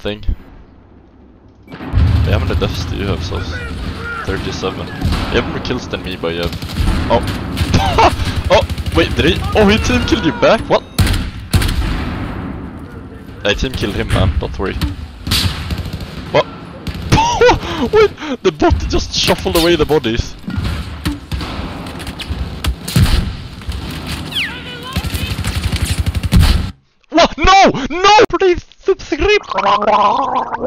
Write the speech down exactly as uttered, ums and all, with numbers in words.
thing. Wait, how many deaths do you have, Sos? thirty-seven. You have more kills than me, but you have... Oh! Oh! Wait, did he... Oh, he team killed you back? What? I team killed him, man. Don't worry. What? Wait! The bot just shuffled away the bodies. What? No! No!